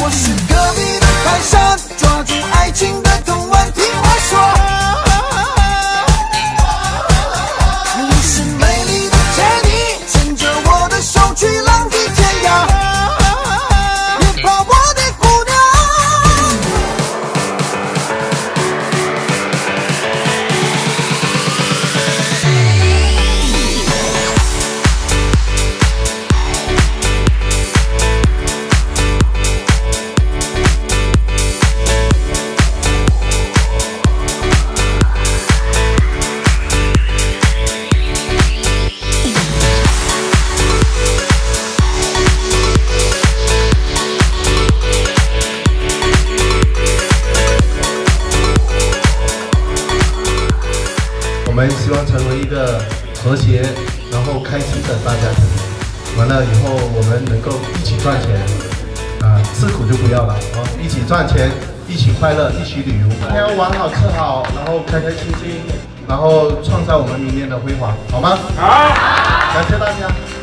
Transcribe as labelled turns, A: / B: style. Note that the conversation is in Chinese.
A: 我是隔壁的泰山，抓住爱情的藤蔓，听我说。你是美丽的Jenny，牵着我的手去浪迹天涯。别怕我的姑娘。
B: 我们希望成为一个和谐，然后开心的大家庭。完了以后，我们能够一起赚钱，吃苦就不要了啊！一起赚钱，一起快乐，一起旅游，天要玩好吃好，然后开开心心，然后创造我们明年的辉煌，好吗？好，感谢大家。